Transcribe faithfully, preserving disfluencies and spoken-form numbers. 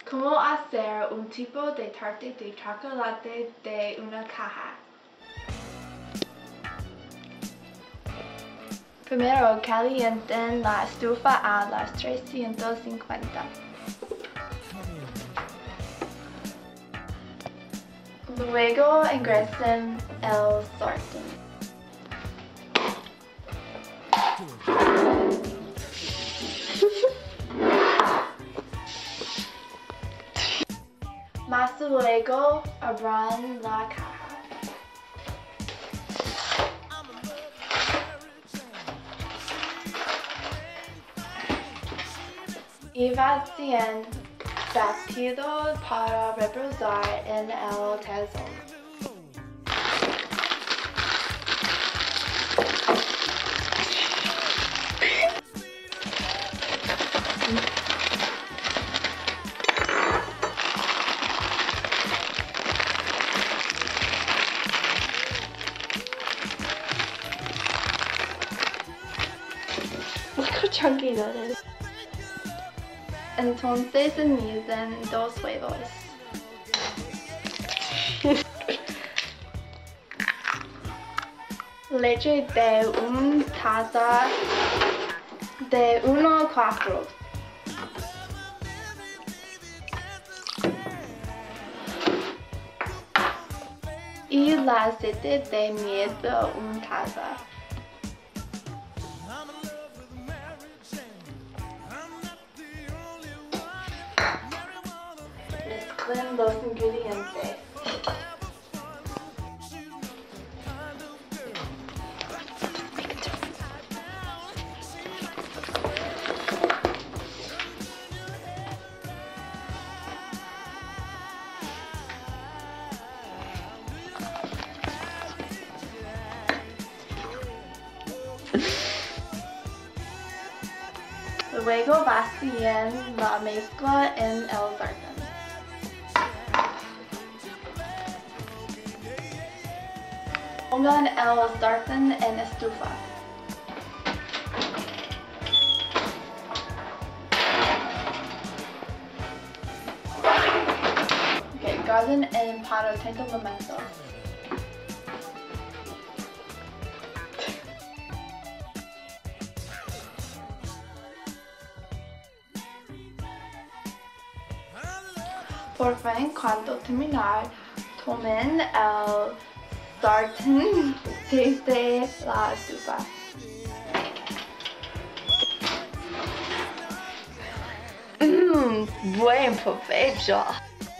¿Cómo hacer un tipo de tarta de chocolate de una caja? Primero calienten la estufa a las trescientos cincuenta. Luego ingresen el sartén. Más luego abran la caja. Y vacíen rápido para reposar en el tazón. Look how chunky that is. Entonces añaden dos huevos. Leche de una taza de uno cuatro. Y la aceite de miel de una taza. Mezclen los ingredientes. Luego vacíen la mezcla en el sartén. Pongan el sartén en estufa. Okay, guarden en para treinta momentos. Por fin, cuando terminar, tomen el sartén desde la estufa. Mmm, buen provecho.